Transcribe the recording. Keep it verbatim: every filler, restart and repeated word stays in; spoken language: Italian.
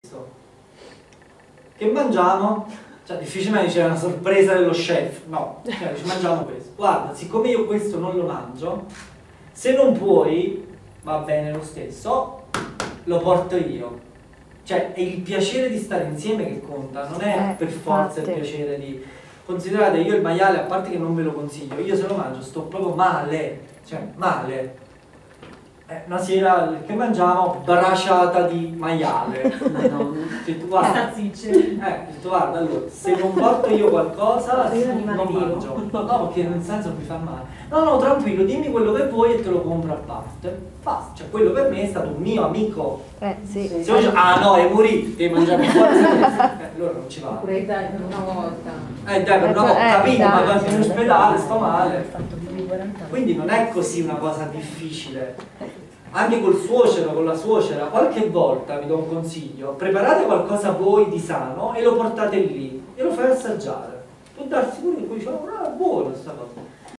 Che mangiamo? Cioè, difficilmente c'è una sorpresa dello chef, no, cioè, ci mangiamo questo. Guarda, siccome io questo non lo mangio, se non puoi, va bene lo stesso, lo porto io. Cioè, è il piacere di stare insieme che conta, non è Eh, per forza infatti. il piacere di... Considerate, io il maiale, a parte che non ve lo consiglio, io se lo mangio sto proprio male, cioè male. Eh, una sera che mangiamo braciata di maiale. Madonna. Cioè, tu guarda, eh, tu guarda, allora, se non porto io qualcosa Sei un animale non vivo. mangio. No, perché nel senso mi fa male. No, no, tranquillo, dimmi quello che vuoi e te lo compro a parte. Basta, cioè quello per me è stato un mio amico. Eh, sì. Se io dico, ah no, è morito, devi mangiare fuori. Eh, allora non ci vado. Pure dai, per una volta. Eh dai, per una Eh, volta, eh, capito, dai, ma vado sì. in ospedale, sto male. Fatto più di quaranta anni. Quindi non è così una cosa difficile. Anche col suocero, con la suocera, qualche volta vi do un consiglio, preparate qualcosa voi di sano e lo portate lì e lo fai assaggiare. Può darsi pure che poi dice, oh, no, è buono questa cosa.